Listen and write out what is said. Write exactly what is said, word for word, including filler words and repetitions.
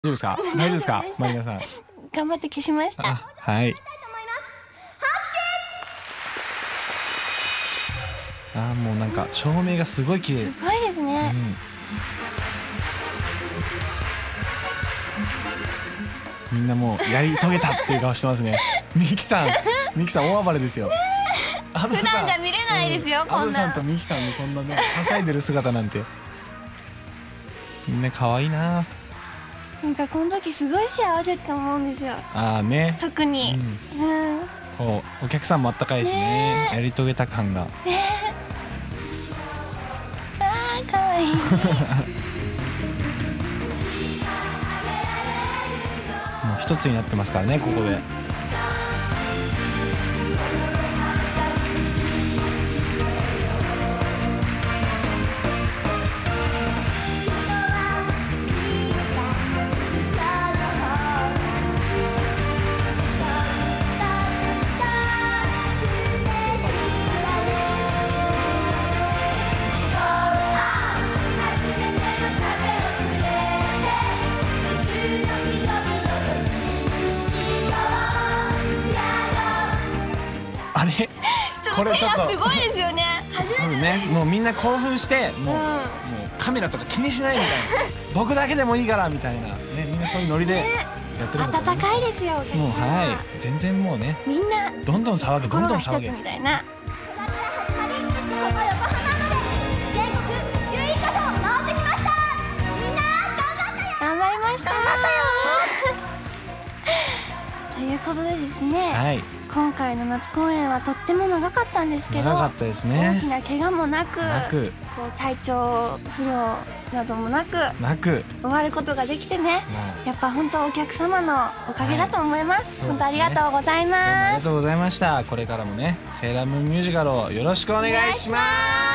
大丈夫ですか？大丈夫ですか？マリナさん。 頑張って消しました。 はい。あー、もうなんか照明がすごい綺麗。 すごいですね。 うん、みんなもうやり遂げたっていう顔してますね。ミキさん、ミキさん大暴れですよ。 普段じゃ見れないですよ、こんな。 アドさんとミキさんのそんなね、はしゃいでる姿なんて。みんな可愛いな。 なんかこの時すごい幸せって思うんですよ。 ああね。 特に。うん。 こうお客さんもあったかいしね、やり遂げた感が。 ね。ああ、可愛い。もう一つになってますからね、ここで。あれこれちょっと手がすごいですよね。 多分ね、もうみんな興奮してもう、うん、もうカメラとか気にしないみたいな僕だけでもいいからみたいなね、みんなそういうノリでやってるんだと思う。 温かいですよ。 もうはい、全然もうね、みんなどんどん騒げ、どんどん騒げみたいな。頑張りました。ということでですね、はい、今回の夏公演はとっても長かったんですけど、 長かったですね。 大きな怪我もなく、 なくこう体調不良などもなくなく終わることができてね、やっぱ本当お客様のおかげだと思います。はい、本当ありがとうございます。 ありがとうございました。これからもね、セーラームーンミュージカルをよろしくお願いします。